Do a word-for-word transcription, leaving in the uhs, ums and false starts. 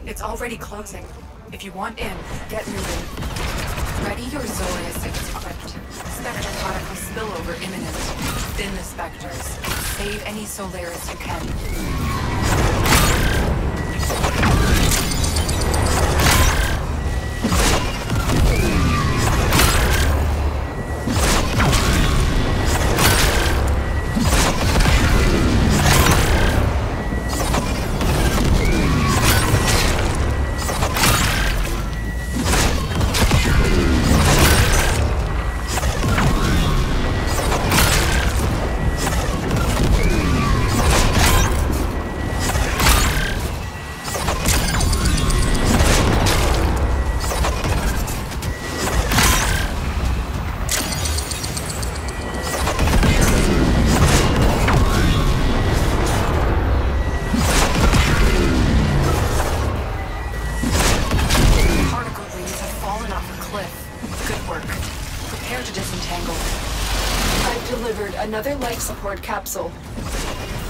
It's already closing. If you want in, get moving. Ready your Zorius if it's equipped. Spectre particle spillover imminent. Thin the specters. Save any Solaris you can. Another life support capsule.